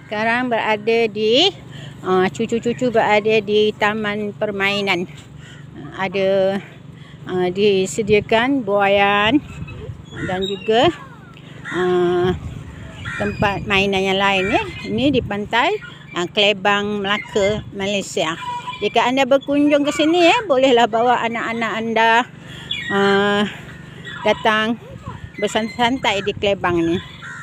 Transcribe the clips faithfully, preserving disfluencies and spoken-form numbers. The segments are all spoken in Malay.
Sekarang berada di uh, cucu-cucu berada di taman permainan. Uh, ada uh, disediakan buaian dan juga uh, tempat mainan yang lain ya. Ini di pantai uh, Klebang, Melaka, Malaysia. Jika anda berkunjung ke sini ya, bolehlah bawa anak-anak anda uh, datang bersantai-santai di Klebang ni.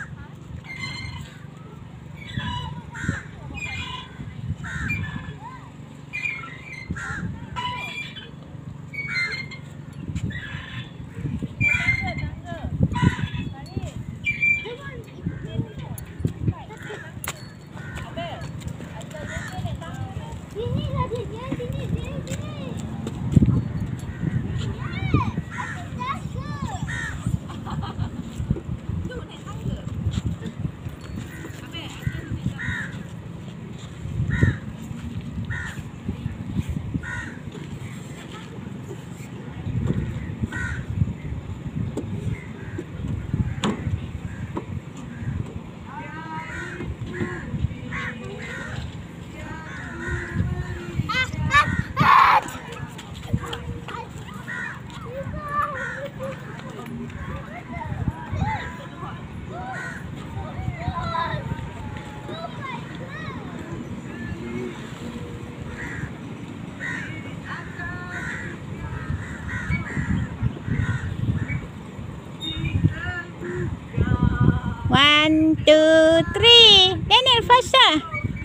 One, two, three. Daniel, faster.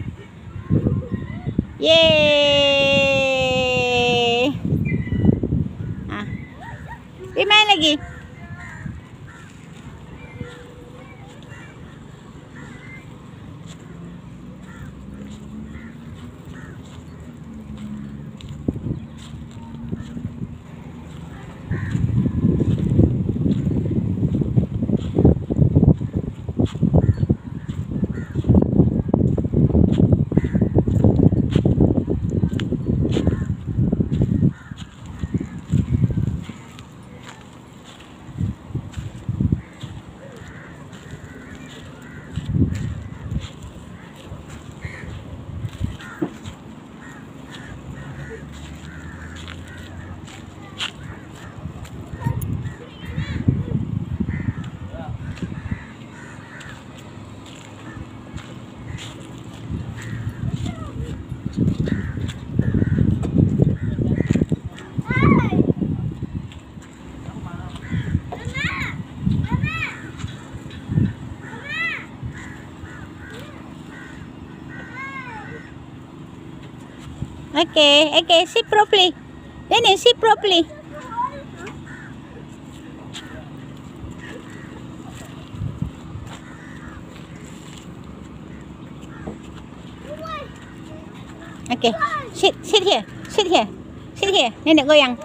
Yeay. Ah. Pergi main lagi. Okay, okay, sit properly. Daniel, sit properly. Okay, sit, sit here, sit here, sit here. Nenek goyang.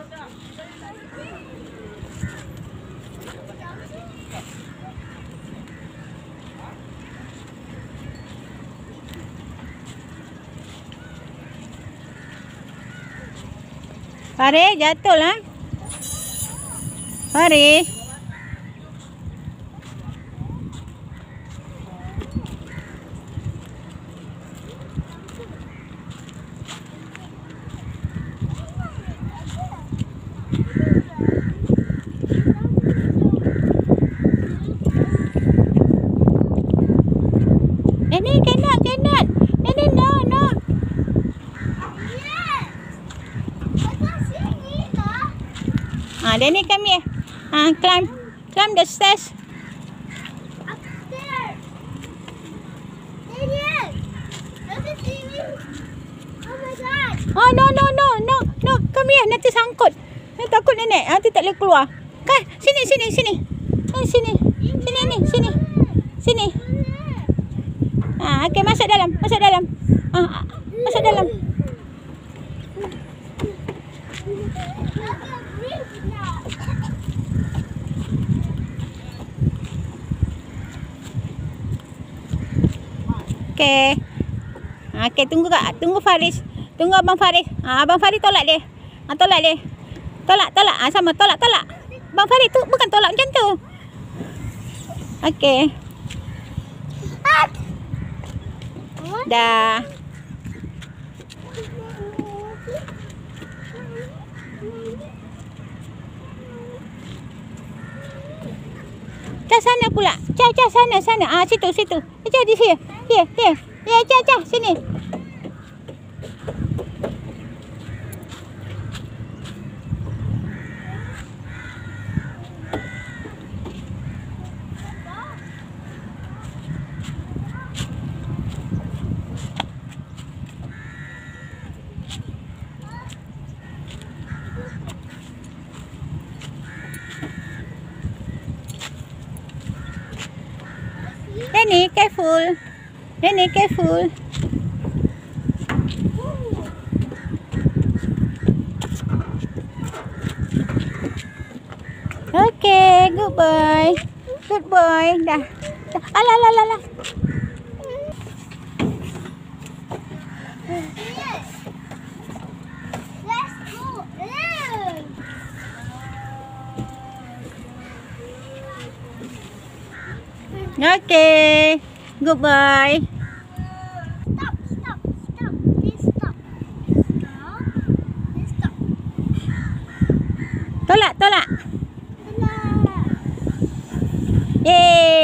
Farid, jatuh lah. Farid. Nenek, cannot, cannot. Nenek, no, no. Ah, Danny, come here. Ah, climb, climb the stairs. Upstairs. Daniel, does it see me? Oh my god. Oh, no, no, no, no, no. Come here, nanti sangkut. Nanti takut nenek. Nanti tak boleh keluar. Kan, sini, sini, sini. Eh, sini. Sini ni, sini. Sini. Ah, okey, masuk dalam, masuk dalam. Ah, masuk dalam. Okey. Okey, tunggu Kak. Tunggu Faris. Tunggu Abang Faris. Ah, Abang Faris tolak dia. Ah, tolak dia. Tolak, tolak. Ah, sama tolak, tolak. Abang Faris tu bukan tolak macam tu. Okey. Dah. Cah sana pula. Cah, cah sana, sana. Ah, situ, situ. Cah di sini. Here, here. Ya, cah, cah, sini. Danny, careful. Danny, careful. Okay, good boy. Good boy. Dah. Dah. Alah, alah, alah, alah. Let's go. Ew. Okay. Good boy. Stop, stop, stop. Please stop. Stop. Please stop. Tolak, tolak. Nah. Yeay.